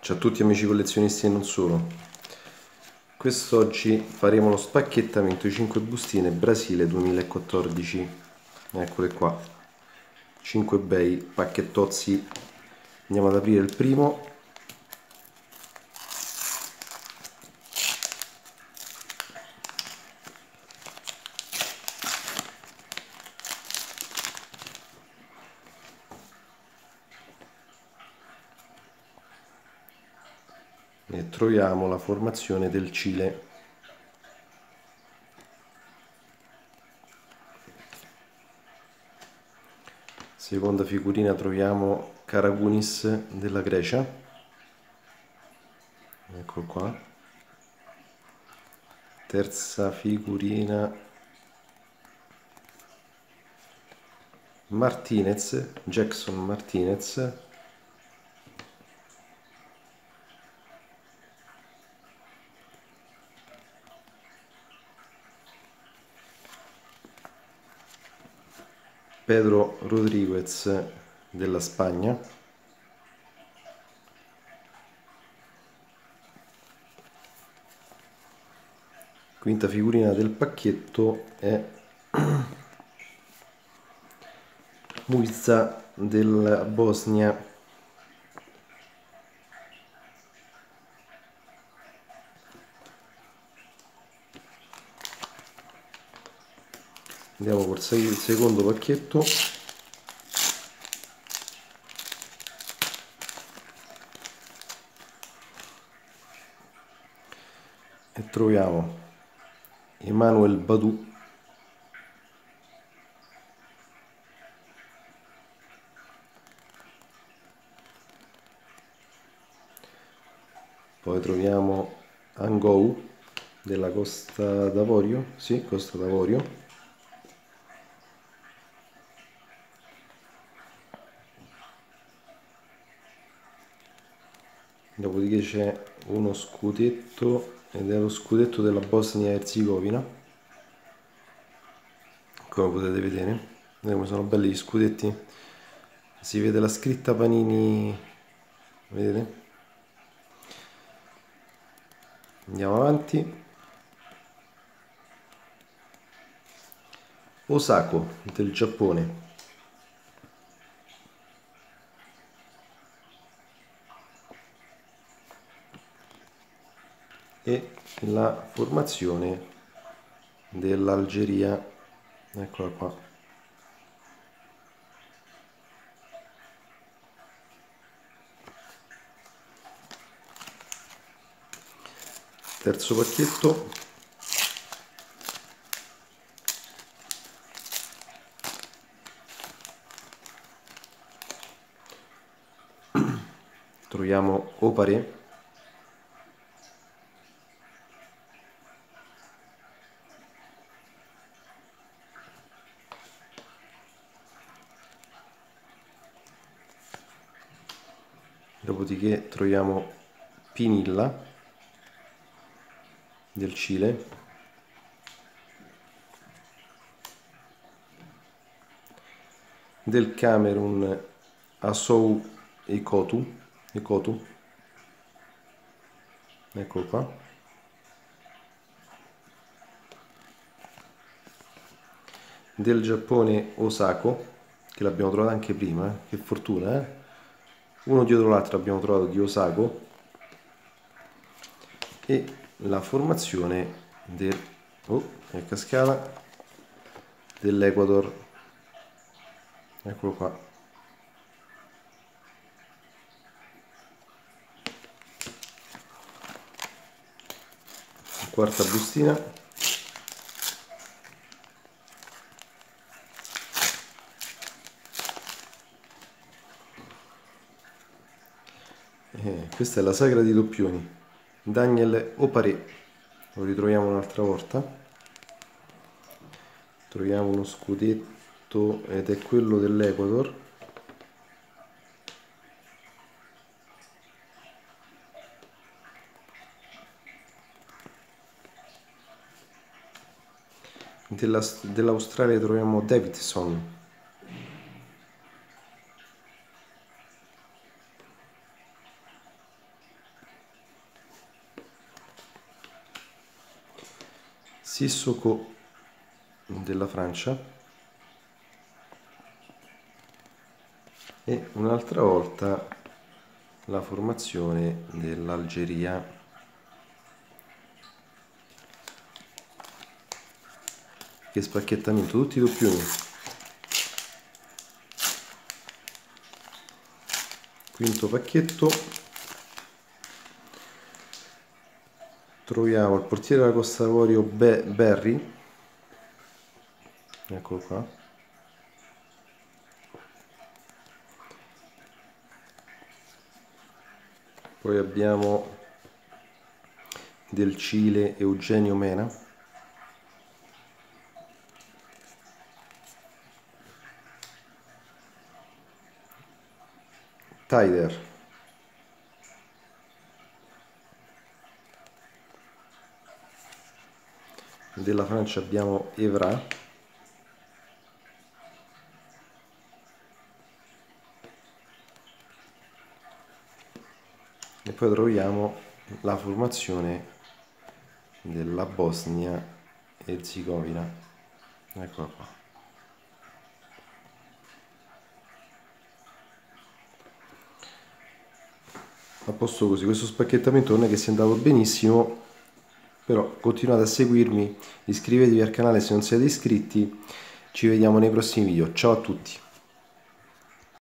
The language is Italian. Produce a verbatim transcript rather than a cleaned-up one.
Ciao a tutti amici collezionisti e non solo. Quest'oggi faremo lo spacchettamento di cinque bustine Brasile duemilaquattordici. Eccole qua, cinque bei pacchettozzi. Andiamo ad aprire il primo. E troviamo la formazione del Cile. Seconda figurina troviamo Karagounis della Grecia. Eccolo qua. Terza figurina Martinez, Jackson Martinez. Pedro Rodríguez della Spagna. Quinta figurina del pacchetto è Muiza della Bosnia. Andiamo col secondo pacchetto. E troviamo Emmanuel Badou, poi troviamo Angou della Costa d'Avorio, sì, Costa d'Avorio, dopodiché c'è uno scudetto ed è lo scudetto della Bosnia Erzegovina, come potete vedere. Come sono belli gli scudetti, si vede la scritta Panini, vedete? Andiamo avanti. Osako del Giappone. E la formazione dell'Algeria, eccola qua. Terzo pacchetto. Troviamo Opare. Dopodiché troviamo Pinilla del Cile, del Camerun Assou Ikotu, Ikotu, eccolo qua, del Giappone Osako, che l'abbiamo trovato anche prima, eh? Che fortuna, eh? Uno dietro l'altro abbiamo trovato di Osako, e la formazione del oh, è cascata dell'Ecuador, eccolo qua. Quarta bustina. Eh, questa è la sagra di doppioni, Daniel Opare. Lo ritroviamo un'altra volta. Troviamo uno scudetto ed è quello dell'Ecuador. Dell'Australia troviamo Davidson. Sissoko della Francia e un'altra volta la formazione dell'Algeria. Che spacchettamento, tutti i doppioni. Quinto pacchetto, troviamo il portiere della Costa d'Avorio Berry, eccolo qua, poi abbiamo del Cile Eugenio Mena, Taider, della Francia abbiamo Evra, e poi troviamo la formazione della Bosnia e Erzegovina, eccola qua. A posto così, questo spacchettamento non è che sia andato benissimo, però continuate a seguirmi, iscrivetevi al canale se non siete iscritti, ci vediamo nei prossimi video, ciao a tutti!